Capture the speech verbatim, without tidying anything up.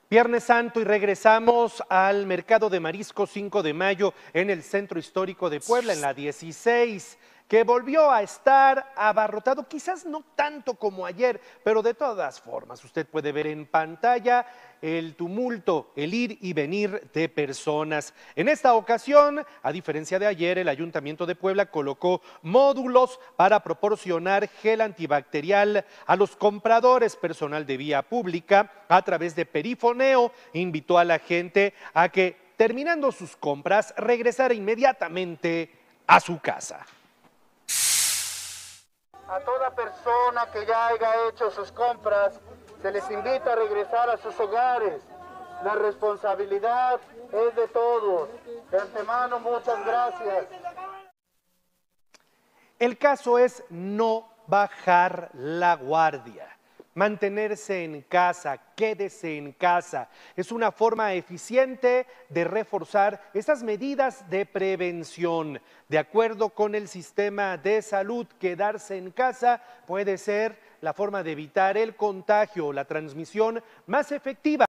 Viernes Santo y regresamos al Mercado de Marisco cinco de mayo en el Centro Histórico de Puebla, en la dieciséis, que volvió a estar abarrotado, quizás no tanto como ayer, pero de todas formas, usted puede ver en pantalla el tumulto, el ir y venir de personas. En esta ocasión, a diferencia de ayer, el Ayuntamiento de Puebla colocó módulos para proporcionar gel antibacterial a los compradores, personal de vía pública, a través de perifoneo. Invitó a la gente a que, terminando sus compras, regresara inmediatamente a su casa. A toda persona que ya haya hecho sus compras, se les invita a regresar a sus hogares. La responsabilidad es de todos. De antemano, muchas gracias. El caso es no bajar la guardia. Mantenerse en casa, quédese en casa. Es una forma eficiente de reforzar esas medidas de prevención. De acuerdo con el sistema de salud, quedarse en casa puede ser la forma de evitar el contagio, la transmisión más efectiva.